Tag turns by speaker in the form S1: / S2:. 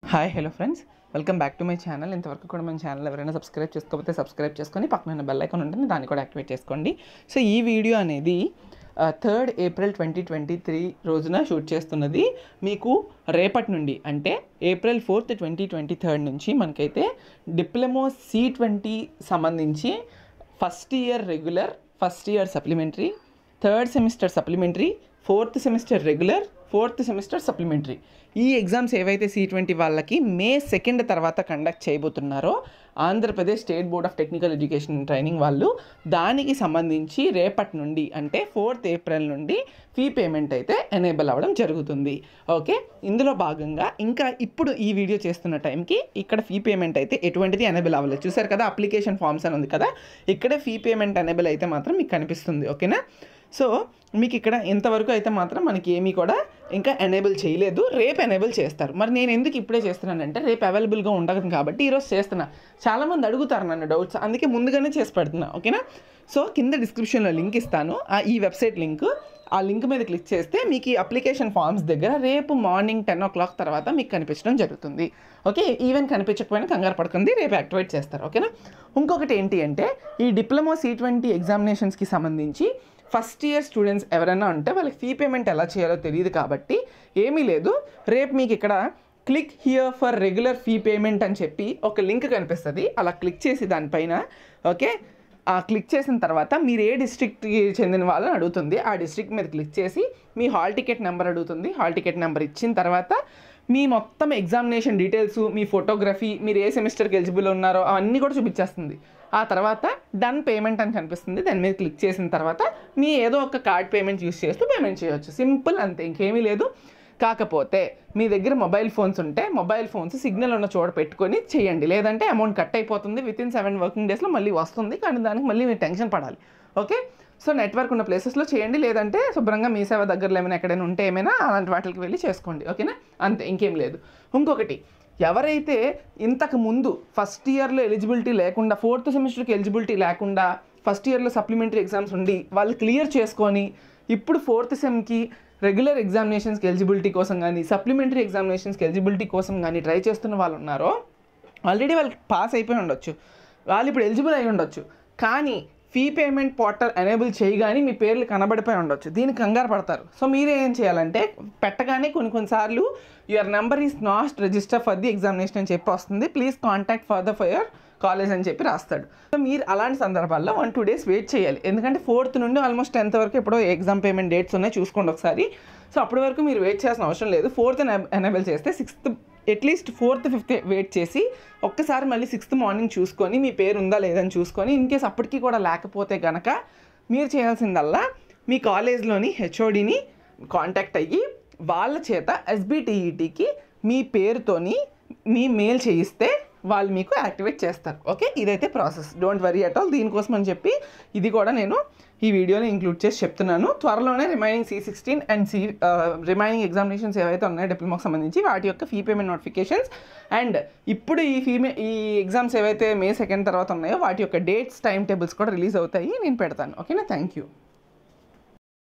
S1: Hi hello friends, welcome back to my channel. ఇంతవరకు కూడా మన ఛానల్ ఎవరైనా సబ్స్క్రైబ్ చేసుకోకపోతే సబ్స్క్రైబ్ చేసుకొని పక్కన బెల్ ఐకాన్ ఉంటుంది, దాన్ని కూడా యాక్టివేట్ చేసుకోండి. సో ఈ వీడియో అనేది 3rd April 2023 రోజున షూట్ చేస్తున్నది. మీకు రేపటి నుండి అంటే April 4th 2023 నుంచి మనకైతే డిప్లొమా c20 సంబంధించి first year regular, first year supplementary, third semester supplementary, fourth semester regular, fourth semester supplementary ఈ ఎగ్జామ్స్ ఏవైతే c20 వాళ్ళకి May 2 తర్వాత conduct చేయబోతున్నారో Andhra Pradesh state board of technical education training వాళ్ళు దానికి సంబంధించి రేపటి నుండి అంటే 4th April నుండి ఫీ పేమెంట్ అయితే ఎనేబుల్ అవ్వడం జరుగుతుంది. ఓకే, ఇందులో భాగంగా ఇంకా ఇప్పుడు ఈ వీడియో చేస్తున్న టైంకి ఇక్కడ ఫీ పేమెంట్ అయితే ఎటువంటిది ఎనేబుల్ అవ్వలేదు. చూసారు కదా, అప్లికేషన్ ఫామ్స్ అని ఉంది కదా, ఇక్కడే ఫీ పేమెంట్ ఎనేబుల్ అయితే మాత్రం మీకు కనిపిస్తుంది. ఓకేనా, సో మీకు ఇక్కడ ఇంతవరకు అయితే మాత్రం మనకి ఏమీ కూడా ఇంకా ఎనేబుల్ చేయలేదు, రేపు ఎనేబుల్ చేస్తారు. మరి నేను ఎందుకు ఇప్పుడే చేస్తున్నానంటే రేపు అవైలబుల్గా ఉండదు కాబట్టి ఈరోజు చేస్తున్నా. చాలామంది అడుగుతారు నన్ను డౌట్స్, అందుకే ముందుగానే చేసి పెడుతున్నా. ఓకేనా, సో కింద డిస్క్రిప్షన్లో లింక్ ఇస్తాను, ఈ వెబ్సైట్ లింక్. ఆ లింక్ మీద క్లిక్ చేస్తే మీకు ఈ అప్లికేషన్ ఫామ్స్ దగ్గర రేపు మార్నింగ్ 10 o'clock తర్వాత మీకు కనిపించడం జరుగుతుంది. ఓకే, ఈవెన్ కనిపించకపోయినా కంగారు పడుతుంది, రేపు యాక్టివేట్ చేస్తారు. ఓకేనా, ఇంకొకటి ఏంటి అంటే ఈ డిప్లొమా c20 ఎగ్జామినేషన్స్కి సంబంధించి ఫస్ట్ ఇయర్ స్టూడెంట్స్ ఎవరైనా ఉంటే వాళ్ళకి ఫీ పేమెంట్ ఎలా చేయాలో తెలియదు కాబట్టి ఏమీ లేదు, రేపు మీకు ఇక్కడ click here for regular fee payment అని చెప్పి ఒక లింక్ కనిపిస్తుంది. అలా క్లిక్ చేసి దానిపైన ఓకే క్లిక్ చేసిన తర్వాత మీరు ఏ డిస్ట్రిక్ట్కి చెందిన వాళ్ళని అడుగుతుంది. ఆ డిస్ట్రిక్ట్ మీద క్లిక్ చేసి మీ హాల్ టికెట్ నెంబర్ అడుగుతుంది. హాల్ టికెట్ నెంబర్ ఇచ్చిన తర్వాత మీ మొత్తం ఎగ్జామినేషన్ డీటెయిల్స్, మీ ఫోటోగ్రఫీ, మీరు ఏ సెమిస్టర్కి ఎలిజిబుల్ ఉన్నారో అవన్నీ కూడా చూపించేస్తుంది. ఆ తర్వాత డన్ పేమెంట్ అని కనిపిస్తుంది, దాని మీద క్లిక్ చేసిన తర్వాత మీ ఏదో ఒక కార్డ్ పేమెంట్ యూస్ చేస్తూ పేమెంట్ చేయొచ్చు. సింపుల్, అంతే, ఇంకేమీ లేదు. కాకపోతే మీ దగ్గర మొబైల్ ఫోన్స్ ఉంటే మొబైల్ ఫోన్స్ సిగ్నల్ ఉన్న చోట పెట్టుకొని చేయండి, లేదంటే అమౌంట్ కట్ అయిపోతుంది. వితిన్ 7 working daysలో మళ్ళీ వస్తుంది, కానీ దానికి మళ్ళీ మీరు టెన్షన్ పడాలి. ఓకే, సో నెట్వర్క్ ఉన్న ప్లేసెస్లో చేయండి, లేదంటే శుభ్రంగా మీ సేవ దగ్గరలో ఏమైనా ఎక్కడైనా ఉంటే ఏమైనా అలాంటి వాటికి వెళ్ళి చేసుకోండి. ఓకేనా, అంతే, ఇంకేం లేదు. ఇంకొకటి, ఎవరైతే ఇంతకు ముందు ఫస్ట్ ఇయర్లో ఎలిజిబిలిటీ లేకుండా, ఫోర్త్ సెమిస్టర్కి ఎలిజిబిలిటీ లేకుండా ఫస్ట్ ఇయర్లో సప్లిమెంటరీ ఎగ్జామ్స్ ఉండి వాళ్ళు క్లియర్ చేసుకొని ఇప్పుడు ఫోర్త్ సెమ్కి రెగ్యులర్ ఎగ్జామినేషన్స్కి ఎలిజిబిలిటీ కోసం కానీ సప్లిమెంటరీ ఎగ్జామినేషన్స్కి ఎలిజిబిలిటీ కోసం కానీ ట్రై చేస్తున్న వాళ్ళు ఉన్నారో, ఆల్రెడీ వాళ్ళకి పాస్ అయిపోయి ఉండొచ్చు, వాళ్ళు ఇప్పుడు ఎలిజిబుల్ అయి ఉండొచ్చు, కానీ ఫీ పేమెంట్ పోర్టల్ ఎనేబుల్ చేయగానే మీ పేర్లు కనబడిపోయి ఉండొచ్చు. దీనికి కంగారు పడతారు. సో మీరు ఏం చేయాలంటే పెట్టగానే కొన్నిసార్లు your number is not register for the examination అని చెప్పి వస్తుంది, please contact for your college అని చెప్పి రాస్తాడు. సో మీరు అలాంటి సందర్భాల్లో 1-2 days వెయిట్ చేయాలి, ఎందుకంటే 4th నుండి ఆల్మోస్ట్ 10th వరకు ఎప్పుడో ఎగ్జామ్ పేమెంట్ డేట్స్ ఉన్నాయి, చూసుకోండి ఒకసారి. సో అప్పటి వరకు మీరు వెయిట్ చేయాల్సిన అవసరం లేదు. 4th ఎనేబుల్ చేస్తే 6th, at least 4th 5th wait చేసి ఒక్కసారి మళ్ళీ 6th మార్నింగ్ చూసుకొని మీ పేరు ఉందా లేదని చూసుకొని, ఇన్ కేస్ అప్పటికీ కూడా లేకపోతే కనుక మీరు చేయాల్సిందల్లా మీ కాలేజ్లోని హెచ్ఓడిని కాంటాక్ట్ అయ్యి వాళ్ళ చేత SBTETకి మీ పేరుతోని మీ మెయిల్ చేయిస్తే వాళ్ళు మీకు యాక్టివేట్ చేస్తారు. ఓకే, ఇదైతే process, don't worry at all. దీనికోసం అని చెప్పి ఇది కూడా నేను ఈ వీడియోలో ఇంక్లూడ్ చేసి చెప్తున్నాను. త్వరలోనే remaining C16 and remaining examinations ఏవైతే ఉన్నాయో డిప్లొమాకి సంబంధించి వాటి యొక్క ఫీ పేమెంట్ నోటిఫికేషన్స్ అండ్ ఇప్పుడు ఈ ఎగ్జామ్స్ ఏవైతే May 2 తర్వాత ఉన్నాయో వాటి యొక్క డేట్స్, టైం టేబుల్స్ కూడా రిలీజ్ అవుతాయి, నేను పెడతాను. ఓకేనా, థ్యాంక్ యూ.